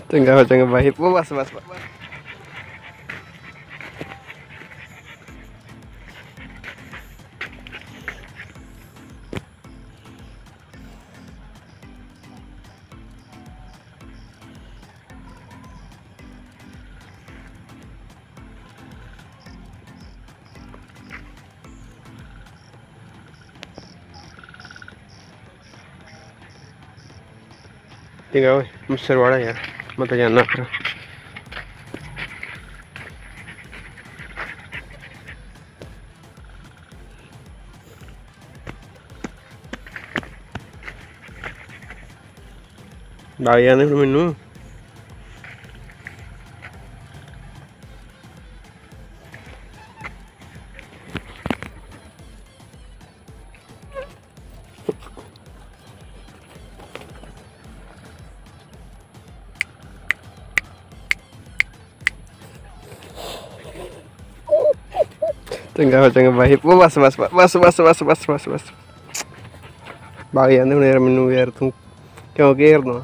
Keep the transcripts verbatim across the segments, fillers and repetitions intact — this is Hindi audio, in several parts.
चंगा हो चंगा भाई, वो बस बस बस चंगा भाई, मुझसे वाड़ा यार, मत जाना फिर। बाग जाने फिर मैनू चंगा हो चंगा भाई, वो बस बस बस बस बस बस बस बस बाग जाने हूँ यार, मैनू यार तू क्यों घेरना।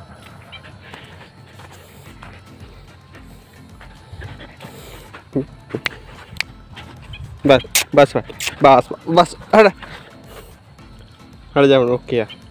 बस बस बस बस बस हट हट जा, ओके यार।